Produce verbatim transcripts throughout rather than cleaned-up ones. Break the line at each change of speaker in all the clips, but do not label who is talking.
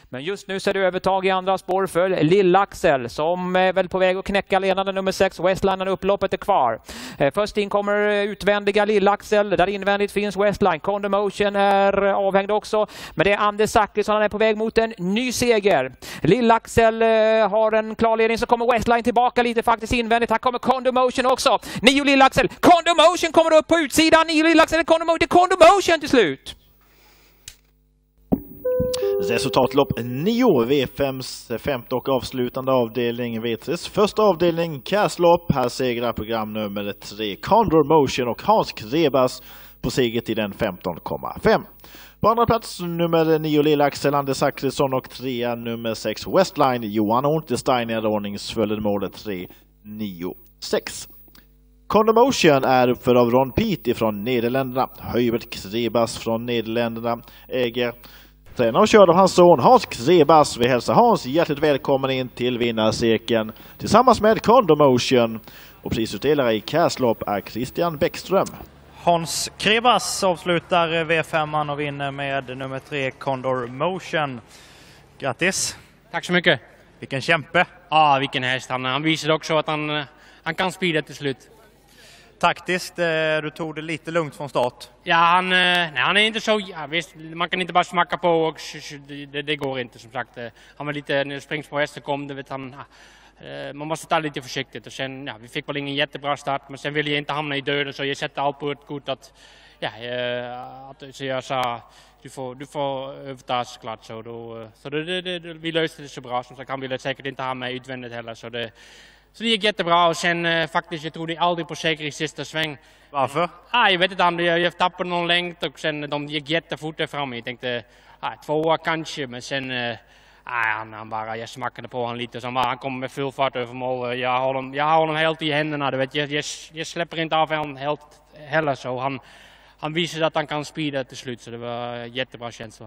Men just nu ser det övertag i andra spår för Lill-Axel som är väl på väg att knäcka ledande nummer sex. Westline, upploppet är kvar. Först in kommer utvändiga Lill-Axel. Där invändigt finns Westline. Condor Motion är avhängd också. Men det är Anders Zachrisson, han är på väg mot en ny seger. Lill-Axel har en klar ledning, så kommer Westline tillbaka lite faktiskt invändigt. Här kommer Condor Motion också. Nio Lill-Axel. Condor Motion kommer upp på utsidan. Nio Lill-Axel. Condor Motion. Condor Motion till slut.
Resultatlopp nio, V fems femte och avslutande avdelning, V tres första avdelning, Kärlopp. Här segrar program nummer tre, Condor Motion och Hans Krebas på seger till den femton komma fem. På andra plats nummer nio Lill-Axel, Anders Zachrisson, och trea nummer sex Westline, Johan Unterstein i ordningsföljande målet tre nio sex. Condor Motion är uppförd av Ron Peet från Nederländerna. Höjbert Krebas från Nederländerna äger. Tränare och körd av hans son Hans Krebas. Vi hälsar Hans hjärtligt välkommen in till vinnarcirkeln tillsammans med Condor Motion. Och prisutdelare i Kärlopp är Christian Bäckström.
Hans Krebas avslutar V femman och vinner med nummer tre Condor Motion. Grattis!
Tack så mycket!
Vilken kämpe!
Ja, vilken häst. Han, han visade också att han, han kan speeda till slut.
Taktiskt, du tog det lite lugnt från start.
Ja, han, nej, han är inte så... Ja, visst, man kan inte bara smacka på och det, det går inte som sagt. Han var lite, när springspår hästen kom, det vet han... Man måste ta lite försiktigt och sen, ja, vi fick väl ingen jättebra start, men sen vill jag inte hamna i döden så jag sätter allt på ett kort att, ja, att, så jag sa, du får, du får överta såklart så då, så det, det, det, vi löste det så bra, som sagt han ville säkert inte ha mig utvändigt heller så det, så det gick jättebra och sen faktiskt jag trodde aldrig på säker i sista sväng.
Varför?
Ah, jag vet inte, jag, jag tappade någon längd och sen de gick jättefort där framme, jag tänkte, ah, tvåa kanske, men sen Nej, han, han bara, jag smackade på honom lite, så han, bara, han kom med full fart över mål. Jag har honom, jag har honom helt i händerna, du vet. Jag, jag, jag släpper inte av honom helt heller så. Han, han visade att han kan speeda till slut, så det var jättebra känsla.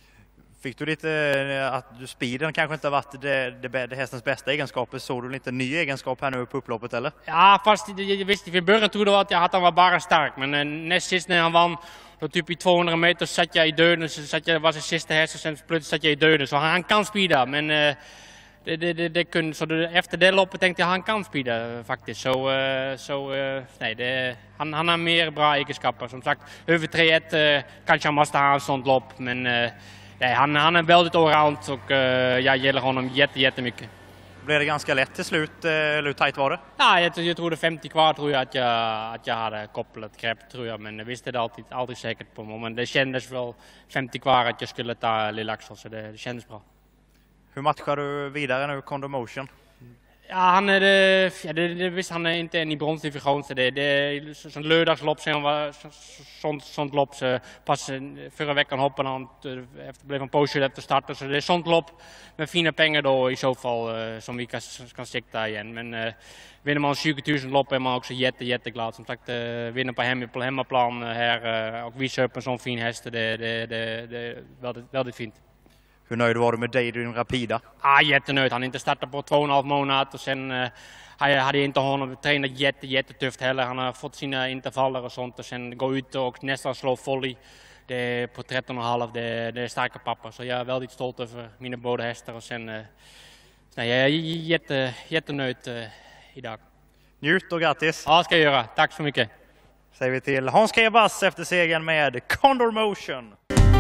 Fick du lite att du speeden kanske inte har varit det, det, det hästens bästa egenskaper? Såg du lite ny egenskap här nu på upploppet eller?
Ja, fast jag visste i början trodde jag att, jag, att han var bara stark, men näst sist när han vann då typ i tvåhundra meter satt jag i döden, så satt jag, var det sista häst och sen plötsligt satt jag i döden. Så han, han kan speeda, men uh, det, det, det, det kunde, så det, efter det loppet tänkte jag han kan speeda faktiskt. Så, uh, så uh, nej, det, han, han har mer bra egenskaper. Som sagt, över tre ett uh, kanske han måste ha en sånt lopp, men uh, nej, han, han är väldigt allround och uh, jag gillar honom jätte, jättemycket.
Blev det ganska lätt till slut, eller hur tajt var det?
Ja, jag, jag trodde femtio kvar tror jag att jag, att jag hade kopplat grepp tror jag, men jag visste det alltid, aldrig säkert på mig. Men det kändes väl femtio kvar att jag skulle ta Lill-Axel, så det, det kändes bra.
Hur matchar du vidare nu, Condor Motion?
Ja, han är det, ja, det, det visst han är inte en i bronsdivision, så det, det är sån lördagslopp sen var så, sånt, sånt lopp så pass förra veckan hoppade han efter blev han påkörd efter starten, så det är sånt lopp med fina pengar då i så fall som vi kan, kan sikta igen, men uh, vinner man tjugo tusen lopp är man också jätte jätteglad, som sagt uh, vinner på, hem, på hemmaplan här uh, och visa upp en sån fin häst, det, det, det, det är väldigt, väldigt fint.
Hur nöjd var du med Daydream Rapida?
Ah, jättenöjd. Han inte startat på två och en halv månad och sen uh, hade jag inte honom tränat jätte, jättetufft heller. Han har fått sina intervaller och sånt och sen gå ut och nästan slå volley. Det är på tretton och en halv, det, det är starka pappa. Så jag är väldigt stolt över mina båda hästar och sen uh, nej, jag är jätte, jättenöjd uh, idag.
Njut och grattis!
Ja, ska jag göra. Tack så mycket!
Säger vi till Hans Krebas efter segern med Condor Motion.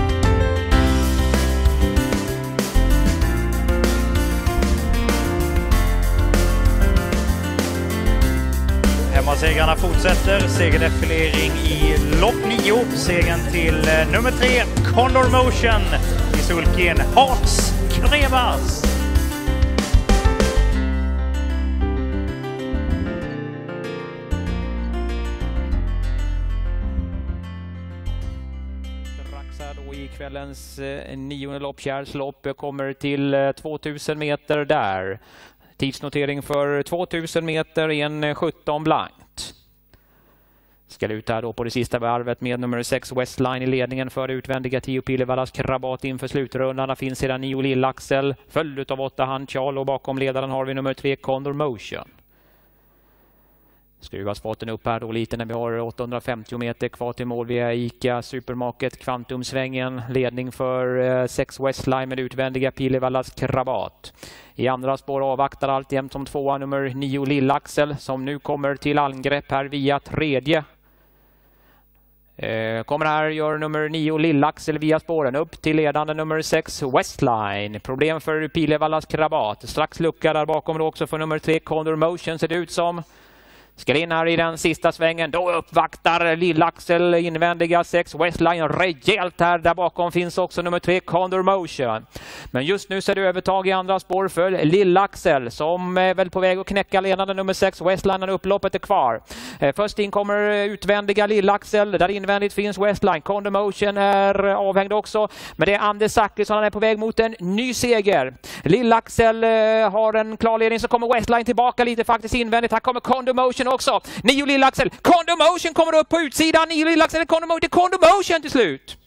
Hemmasegrarna fortsätter. Segerdefilering i lopp nio. Segern till eh, nummer tre, Condor Motion. I sulken Hans Krebas.
Strax här då i kvällens eh, nionde lopp, Kärlopp, kommer till eh, tvåtusen meter där. Tidsnotering för tvåtusen meter, en sjutton blankt. Ska ut här då på det sista varvet med nummer sex Westline i ledningen för utvändiga tio Pillevallas Krabat inför slutrundan. Där finns sedan nio Lill-Axel, följd av åtta Handchal och bakom ledaren har vi nummer tre Condor Motion. Skruvas farten upp här då lite när vi har åttahundrafemtio meter kvar till mål via ICA Supermarket. Kvantumsvängen, ledning för sex Westline med utvändiga Pilevallas Krabat. I andra spår avvaktar alltjämt som tvåa nummer nio Lillaxel som nu kommer till angrepp här via tredje. Eh, kommer här gör nummer nio Lillaxel via spåren upp till ledande nummer sex Westline. Problem för Pilevallas Krabat. Strax lucka där bakom då också för nummer tre Condor Motion ser det ut som. Ska in här i den sista svängen. Då uppvaktar Lillaxel invändiga sex Westline rejält här. Där bakom finns också nummer tre Condor Motion. Men just nu ser det övertag i andra spår för Lillaxel som är väl på väg att knäcka ledande nummer sex Westline när upploppet är kvar. Först in kommer utvändiga Lillaxel. Där invändigt finns Westline. Condor Motion är avhängd också. Men det är Anders Zachrisson, han är på väg mot en ny seger. Lillaxel har en klar ledning, så kommer Westline tillbaka lite faktiskt invändigt. Här kommer Condor Motion också. Nio Lillaxel. Condor Motion kommer upp på utsidan. Nio Lillaxel. Condor Motion. Condor Motion till slut.